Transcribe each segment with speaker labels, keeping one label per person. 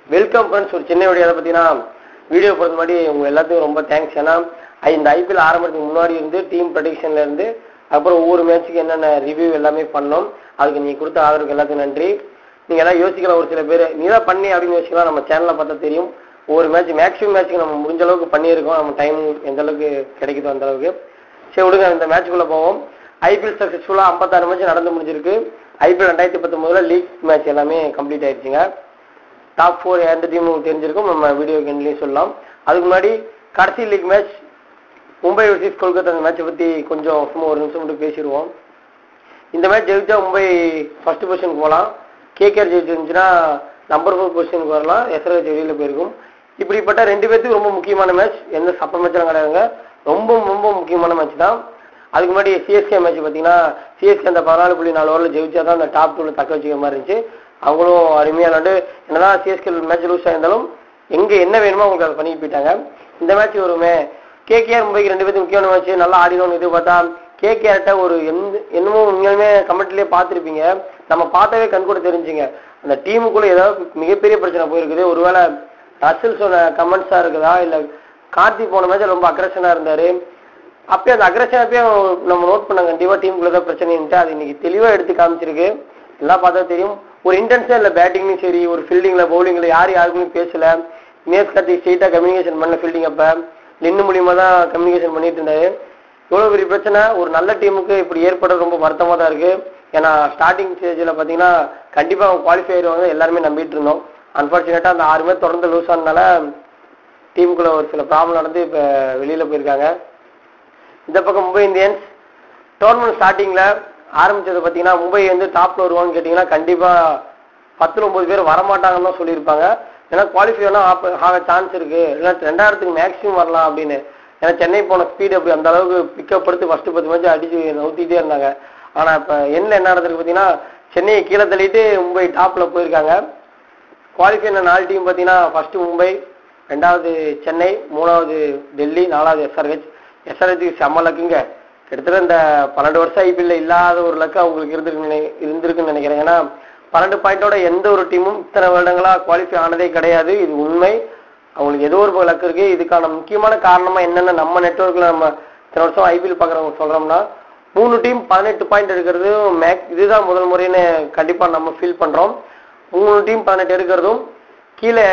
Speaker 1: Welcome friends. ஒரு சின்ன video பார்த்தீங்கன்னா வீடியோ போகிறது முன்னாடி உங்கள் எல்லாத்துக்கும் ரொம்ப தேங்க்ஸ். ஏன்னா இந்த ஐபிஎல் ஆரம்பத்துக்கு முன்னாடி இருந்து டீம் ப்ரெடிக்ஷன்லேருந்து அப்புறம் ஒவ்வொரு மேட்ச்சுக்கு என்னென்ன ரிவ்யூ எல்லாமே பண்ணோம். அதுக்கு நீங்கள் கொடுத்த ஆதரவுக்கு எல்லாத்துக்கும் நன்றி. நீங்கள் எல்லாம் யோசிக்கலாம், ஒரு சில பேர் நீ தான் பண்ணி அப்படின்னு யோசிக்கலாம். நம்ம சேனலில் பார்த்தா தெரியும், ஒவ்வொரு மேக்ஸிமம் மேட்ச்சுக்கு நம்ம முடிஞ்ச அளவுக்கு பண்ணியிருக்கோம். நம்ம டைம் எந்த அளவுக்கு கிடைக்குதோ அந்த அளவுக்கு. சரி விடுங்க, இந்த மேட்ச்சுக்குள்ளே போவோம். ஐபிஎல் சக்ஸஸ்ஃபுல்லாக 56 மேட்ச் நடந்து முடிஞ்சிருக்கு. ஐபிஎல் 2019 லீக் மேட்ச் எல்லாமே கம்ப்ளீட் ஆயிடுச்சுங்க. டாப் 4 எந்த டீம் தெரிஞ்சிருக்கும், நம்ம வீடியோ எண்ட்லேயும் சொல்லலாம். அதுக்கு முன்னாடி கடைசி league match Mumbai versus Kolkata, அந்த மேட்சை பற்றி கொஞ்சம் சும்மா ஒரு நிமிஷம் மட்டும் பேசிடுவோம். இந்த மேட்ச் ஜெயிச்சா மும்பை ஃபர்ஸ்ட் பொசிஷனுக்கு போகலாம். கேகேஆர் ஜெயிச்சிருந்துச்சுன்னா நம்பர் 4 பொசிஷனுக்கு வரலாம். எஸ்ஆர்ஹெச் வெளியில் போயிருக்கும். இப்படிப்பட்ட ரெண்டு பேர்த்துக்கு ரொம்ப முக்கியமான மேட்ச். எந்த சப்ப மேட்ச்லாம் கிடையாதுங்க, ரொம்ப ரொம்ப முக்கியமான மேட்ச் தான். அதுக்கு முன்னாடி சிஎஸ்கே மேட்ச் பார்த்தீங்கன்னா சிஎஸ்கே அந்த 14.4 ஓவரில் ஜெயிச்சா தான் அந்த டாப் 2ல தக்க வச்சுக்கிற மாதிரி இருந்துச்சு. அவங்களும் அருமையாக விளாண்டு என்னதான் சிஎஸ்கே மேட்ச் லூஸ் ஆயிருந்தாலும் எங்கே என்ன வேணுமோ அவங்களுக்கு அதை பண்ணிட்டு போயிட்டாங்க. இந்த மேட்ச் வருமே கேகேஆர் மும்பைக்கு ரெண்டு பேருக்கு முக்கியமான மேட்ச். நல்லா ஆடினோன்னு இது பார்த்தா கேகேஆர்ட்ட ஒரு என்னமோ உண்மையாலுமே கமெண்ட்லேயே பார்த்துருப்பீங்க, நம்ம பார்த்தாவே கண் கூட தெரிஞ்சுங்க அந்த டீமுக்குள்ளே ஏதாவது மிகப்பெரிய பிரச்சனை போயிருக்குது. ஒருவேளை ரசல் சொன்ன கமெண்ட்ஸாக இருக்குதா, இல்லை கார்த்திக் போன மேட்ச் ரொம்ப அக்ரெஷனாக இருந்தார். அப்பயே அந்த அக்ரெஷன் அப்பயே நம்ம நோட் பண்ண கண்டிப்பாக டீமுக்குள்ளே தான் பிரச்சனைன்ட்டு அது இன்னைக்கு தெளிவாக எடுத்து காமிச்சிருக்கு. எல்லாம் பார்த்தா தெரியும், ஒரு இன்டென்ஷன் இல்லை. பேட்டிங்லையும் சரி, ஒரு ஃபீல்டிங்கில் பவுலிங்கில் யாருக்குமே பேசலை. மேஸ் கார்த்திக் ஸ்ட்ரெயிட்டாக கம்யூனிகேஷன் பண்ண ஃபீல்டிங் அப்போ நின்று மூலியமாக தான் கம்யூனிகேஷன் பண்ணிட்டு இருந்தாரு. எவ்வளோ பெரிய பிரச்சனை ஒரு நல்ல டீமுக்கு இப்படி ஏற்படுறது ரொம்ப வருத்தமாக தான் இருக்குது. ஏன்னா ஸ்டார்டிங் ஸ்டேஜில் பார்த்தீங்கன்னா கண்டிப்பாக அவங்க குவாலிஃபை ஆயிடுவாங்க எல்லாருமே நம்பிட்டு இருந்தோம். அன்ஃபார்ச்சுனேட்டாக அந்த 6 மேட்ச் தொடர்ந்து லூஸ் ஆனதுனால டீமுக்குள்ளே ஒரு சில ப்ராப்ளம் நடந்து இப்போ வெளியில் போயிருக்காங்க. இந்த பக்கம் மும்பை இந்தியன்ஸ் டோர்னமெண்ட் ஸ்டார்டிங்கில் ஆரம்பித்தது பார்த்தீங்கன்னா மும்பை வந்து டாப்பில் வருவான்னு கேட்டிங்கன்னா கண்டிப்பாக 10-9 பேர் வரமாட்டாங்கன்னு தான் சொல்லியிருப்பாங்க. ஏன்னா குவாலிஃபை வேணால் ஆக சான்ஸ் இருக்குது, இல்லைன்னா 2000க்கு மேக்ஸிமம் வரலாம் அப்படின்னு. ஏன்னா சென்னை போன ஸ்பீடு அப்படி அந்த அளவுக்கு பிக்கப் எடுத்து ஃபஸ்ட்டு 10 மேட்ச் அடித்து நவுத்திட்டே இருந்தாங்க. ஆனால் இப்போ என்ன நடந்திருக்கு பார்த்தீங்கன்னா சென்னையை கீழே தள்ளிட்டு மும்பை டாப்பில் போயிருக்காங்க. குவாலிஃபை 4 டீம் பார்த்தீங்கன்னா ஃபஸ்ட்டு மும்பை, 2வது சென்னை, 3வது டெல்லி, 4வது எஸ்ஆர்ஹெச்சுக்கு செம்ம லக்குங்க. கிட்டத்தட்ட இந்த 12 வருஷம் ஐபிஎல்ல இல்லாத ஒரு லக்கு அவங்களுக்கு இருந்திருக்குன்னு நினைக்கிறேன். ஏன்னா 12 பாயிண்டோட எந்த ஒரு டீமும் இத்தனை வருடங்களாக குவாலிஃபை ஆனதே கிடையாது. இது உண்மை. அவங்களுக்கு ஏதோ ஒரு லக்கு இருக்குது. இதுக்கான முக்கியமான காரணமாக என்னென்ன நம்ம நெட்வொர்க்கில் நம்ம இத்தனை வருஷம் ஐபிஎல் பார்க்குறவங்க சொல்கிறோம்னா 3 டீம் 18 பாயிண்ட் எடுக்கிறது இதுதான் முதல் முறைன்னு கண்டிப்பாக நம்ம ஃபீல் பண்ணுறோம். 3 டீம் 18 எடுக்கிறதும், கீழே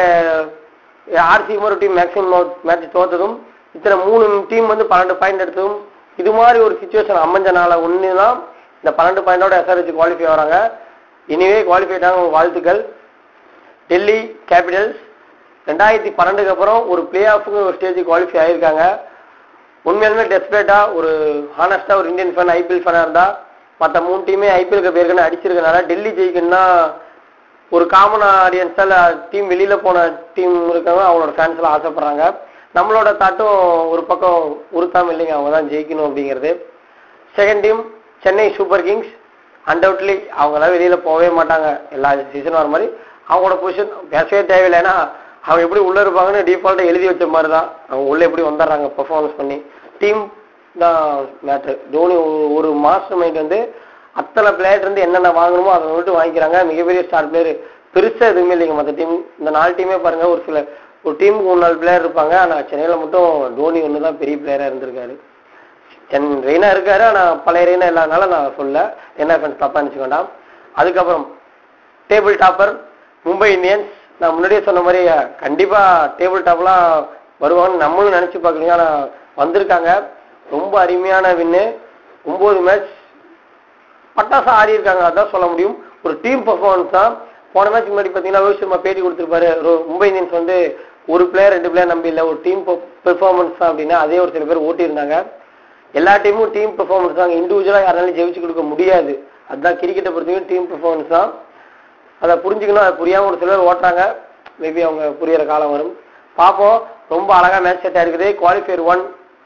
Speaker 1: ஆர்சிஎம் ஒரு டீம் மேக்ஸிமம் மேட்ச் தோற்றதும், இத்தனை 3 டீம் வந்து 12 பாயிண்ட் எடுத்ததும், இது மாதிரி ஒரு சிச்சுவேஷன் அமைஞ்சனால ஒன்று தான் இந்த 12 பாயிண்டோட எஸ்ஆர்ஹெச் குவாலிஃபை ஆகிறாங்க. இனிவே குவாலிஃபை ஆக வாழ்த்துக்கள். டெல்லி கேபிட்டல்ஸ் 2012க்கு அப்புறம் ஒரு பிளே ஆஃபுக்கு ஒரு ஸ்டேஜுக்கு குவாலிஃபை ஆகியிருக்காங்க. உண்மையாலுமே டெஸ்பரேட்டாக ஒரு ஹானஸ்டாக ஒரு இந்தியன் ஃபேன் ஐபிஎல் ஃபேனாக இருந்தால் மற்ற 3 டீமே ஐபிஎலுக்கு பேருக்குன்னு அடிச்சிருக்கனால டெல்லி ஜெயிக்கணும்னா ஒரு காமன் ஆடியன்ஸால் டீம் வெளியில் போன டீம் இருக்காங்க, அவங்களோட ஃபேன்ஸ்லாம் ஆசைப்பட்றாங்க. நம்மளோட தாட்டும் ஒரு பக்கம் உறுத்தாமல் இல்லைங்க, அவங்க தான் ஜெயிக்கணும் அப்படிங்கிறது. Second team Chennai super kings. Undoubtedly அவங்களாம் வெளியில் போகவே மாட்டாங்க, எல்லா சீசனும் வர மாதிரி. அவங்களோட பொசிஷன் பேசவே தேவையில்லை. ஏன்னா அவங்க எப்படி உள்ளே இருப்பாங்கன்னு டிஃபால்ட்டாக எழுதி வச்ச மாதிரி தான் அவங்க உள்ளே எப்படி வந்துடுறாங்க பெர்ஃபார்மன்ஸ் பண்ணி. டீம் தான் மேட்ரு. தோனி ஒரு மாஸ்டர் மைண்ட் வந்து அத்தனை பிளேயர் இருந்து என்னென்ன வாங்கணுமோ அதை மட்டும் வாங்கிக்கிறாங்க. மிகப்பெரிய ஸ்டார் பிளேயர் பெருசாக எதுவுமே இல்லைங்க. மற்ற டீம் இந்த 4 டீமே பாருங்கள், ஒரு டீமுக்கு 3-4 பிளேயர் இருப்பாங்க. ஆனால் சென்னையில் மட்டும் தோனி ஒன்று தான் பெரிய பிளேயராக இருந்திருக்காரு. ரெய்னா இருக்காரு, ஆனால் பழைய ரெய்னா இல்லாதனால நான் சொல்ல, என்ன ஃப்ரெண்ட்ஸ் தப்பாக நினச்சிக்க வேண்டாம். அதுக்கப்புறம் டேபிள் டாப்பர் மும்பை இந்தியன்ஸ். நான் முன்னாடியே சொன்ன மாதிரி கண்டிப்பாக டேபிள் டாப்லாம் வருவாங்கன்னு நம்மளும் நினச்சி பார்க்குறீங்க. ஆனால் வந்திருக்காங்க. ரொம்ப அருமையான வின்னு. 9 மேட்ச் பட்டாசா ஆடி இருக்காங்க, அதான் சொல்ல முடியும். ஒரு டீம் பர்ஃபார்மன்ஸ் தான். போன மேட்ச் முன்னாடி பார்த்தீங்கன்னா ரோஹித் சர்மா பேட்டி கொடுத்துருப்பாரு, மும்பை இந்தியன்ஸ் வந்து ஒரு பிளேயர் 2 பிளேயர் நம்பி இல்லை, ஒரு டீம் பெர்ஃபார்மன்ஸ் தான் அப்படின்னா அதே ஒரு சில பேர் ஓட்டியிருந்தாங்க. எல்லா டீமும் டீம் பெர்ஃபார்மன்ஸ் தான், இண்டிவிஜுவலாக யாராலையும் ஜெயிச்சு கொடுக்க முடியாது. அதுதான் கிரிக்கெட்டை பொறுத்தவரைக்கும் டீம் பெர்ஃபார்மன்ஸ் தான். அதை புரிஞ்சுக்கணும். அதை புரியாமல் ஒரு சிலர் ஓட்டுறாங்க. மேபி அவங்க புரியிற காலம் வரும், பார்ப்போம். ரொம்ப அழகாக மேட்ச் செட் ஆகிருக்குது. குவாலிஃபயர் 1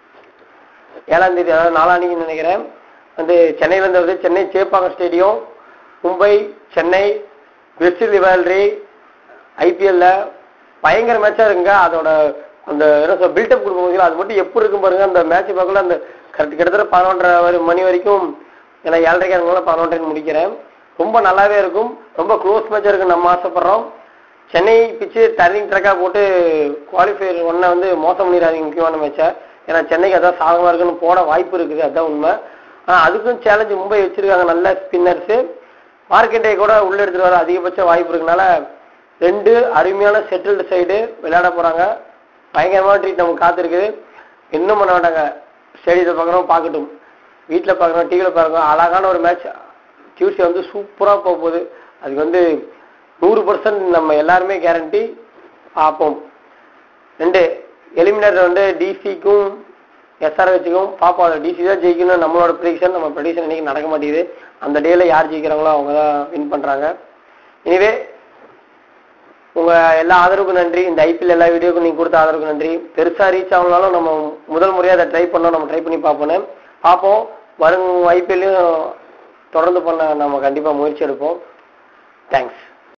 Speaker 1: 7ஆம் தேதி, அதாவது 4ஆம் தேதின்னு நினைக்கிறேன், வந்து சென்னையிலேருந்து வருது. Chennai Chepauk stadium. Mumbai Chennai west rivalry ஐபிஎல்ல பயங்கர மேட்சாக இருக்குங்க. அதோட அந்த என்ன பில்டப் கொடுப்போம், அது மட்டும் எப்படி இருக்கும் பாருங்க. அந்த மேட்ச் பார்க்கல அந்த கிட்டத்தட்ட 11:30 மணி வரைக்கும், ஏன்னா 7:30 11:30 முடிக்கிறேன். ரொம்ப நல்லாவே இருக்கும். ரொம்ப க்ளோஸ் மேட்சாக இருக்குன்னு நம்ம ஆசைப்படுறோம். சென்னை பிச்சு டர்னிங் ட்ராக்காக போட்டு குவாலிஃபயர் ஒன்றை வந்து மோசம் பண்ணிடாதீங்க முக்கியமான மேட்சை. ஏன்னா சென்னைக்கு அதான் சாதகமாக இருக்குன்னு போட வாய்ப்பு இருக்குது, அதுதான் உண்மை. அதுக்கும் சேலஞ்சு மும்பை வச்சிருக்காங்க நல்ல ஸ்பின்னர்ஸு. மார்க்கெட்டை கூட உள்ளே எடுத்துகிட்டு வர அதிகபட்ச வாய்ப்பு இருக்கனால 2 அருமையான செட்டில்டு சைடு விளையாட போகிறாங்க. பயங்கரமான ட்ரீட் நமக்கு காத்திருக்குது. இன்னும் பண்ண மாட்டாங்க, ஸ்டேடியத்தை பார்க்குறோம் பார்க்கட்டும், வீட்டில் பார்க்குறோம் டிவியில் பார்க்குறோம். அழகான ஒரு மேட்ச் டியூஸ்டே வந்து சூப்பராக போக போகுது. அதுக்கு வந்து 100% நம்ம எல்லாருமே கேரண்டி பார்ப்போம். 2 எலிமினேட்டர் வந்து டிசிக்கும் எஸ்ஆர்ஹெச்சுக்கும் பார்ப்போம். அதில் டிசி தான் ஜெயிக்கணும் நம்மளோட ப்ரெடிக்ஷன். நம்ம ப்ரெடிக்ஷன் இன்றைக்கி நடக்க மாட்டேங்குது. அந்த டேயில் யார் ஜெயிக்கிறாங்களோ அவங்க தான் வின் பண்ணுறாங்க. எனவே உங்கள் எல்லா ஆதரவுக்கும் நன்றி. இந்த ஐபிஎல் எல்லா வீடியோக்கும் நீங்கள் கொடுத்த ஆதரவுக்கு நன்றி. பெருசாக ரீச் ஆகணும்னாலும் நம்ம முதல் முறையாக அதை ட்ரை பண்ணோம், நம்ம ட்ரை பண்ணி பார்ப்போம். வரும் ஐபிஎல்லையும் தொடர்ந்து பண்ண நம்ம கண்டிப்பாக முயற்சி எடுப்போம். தேங்க்ஸ்.